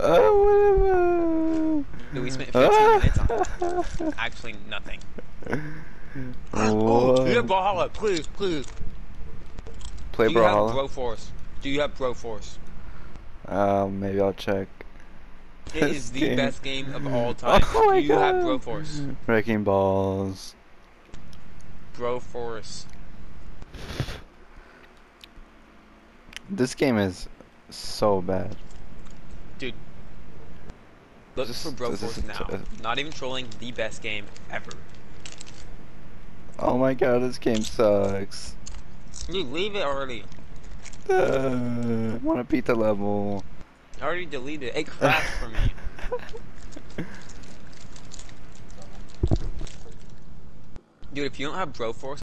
Dude, we spent 15 minutes on actually nothing. Oh, yeah, Brawlhalla, please, please. Play Do you have Brawlhalla? Broforce? Do you have Broforce? Maybe I'll check. It This is the game. best game of all time. Oh my Do you have god. Broforce? Wrecking balls. Broforce. This game is so bad. Dude. Look for Broforce now. Not even trolling, the best game ever. Oh my god, this game sucks. Dude, leave it already. I wanna beat the level. I already deleted it. It crashed for me. Dude, if you don't have Broforce,